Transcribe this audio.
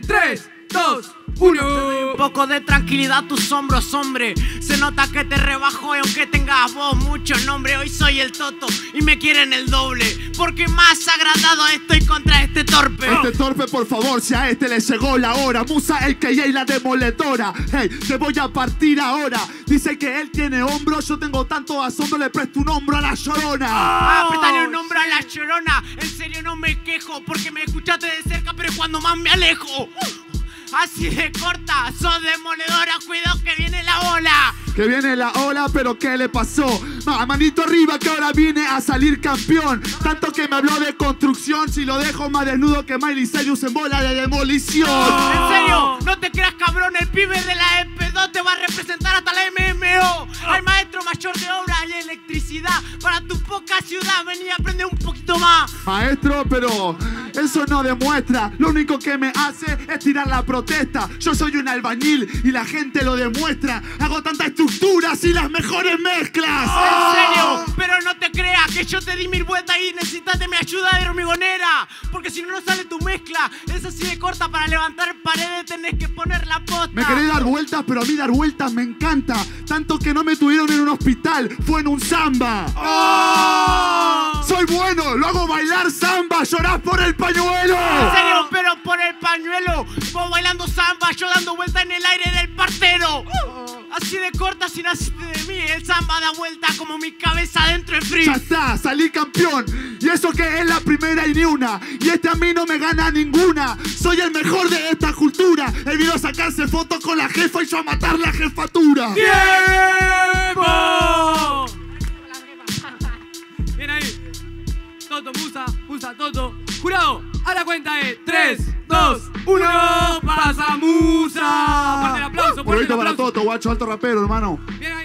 3, 2, 1. Un poco de tranquilidad a tus hombros, hombre. Se nota que te rebajo y aunque tengas vos mucho nombre, hoy soy el Toto y me quieren el doble, porque más agradado estoy contra este torpe. Este torpe, por favor, si a este le llegó la hora. Musa, el que y la demoledora. Hey, te voy a partir ahora. Dice que él tiene hombro, yo tengo tanto asombro, le presto un hombro a la llorona. Préstale un hombro a la llorona. En serio no me quejo, porque me escuchaste de cerca, pero cuando más me alejo. Así de corta, sos demoledora, cuidado que viene la ola. Que viene la ola, pero ¿qué le pasó? Manito arriba que ahora viene a salir campeón. Tanto que me habló de construcción, si lo dejo más desnudo que Miley Cyrus en bola de demolición. En serio, no te creas cabrón, el pibe de la EP2 te va a representar hasta la MMO. Hay maestro mayor de obra y electricidad para tu poca ciudad, vení a aprender un poquito más. Maestro, pero eso no demuestra. Lo único que me hace es tirar la protesta. Yo soy un albañil y la gente lo demuestra. Hago tantas estructuras y las mejores mezclas. En serio, pero no te creas que yo te di 1000 vueltas y necesitas de mi ayuda de hormigonera. Porque si no, no sale tu mezcla. Es así de corta, para levantar paredes tenés que poner la posta. Me querés dar vueltas, pero a mí dar vueltas me encanta. Tanto que no me tuvieron en un hospital, fue en un samba. Soy bueno, lo hago bailar samba. Llorás por el pañuelo. En serio, pero por el pañuelo. Vos bailando samba, yo dando vuelta en el aire del partero. Así de corta, si naciste de mí, el samba da vuelta como mi cabeza dentro del frío. Ya está, salí campeón. Y eso que es la primera y ni una. Y este a mí no me gana ninguna. Soy el mejor de esta cultura. Él vino a sacarse fotos con la jefa y yo a matar la jefatura. ¡Tiempo! Bien ahí. Toto, Musa, Toto. Jurado, a la cuenta de 3, 2, 1. ¡Pasa Musa! Fuerte el aplauso, fuerte el Provito para aplauso. Toto, guacho, alto rapero, hermano. Bien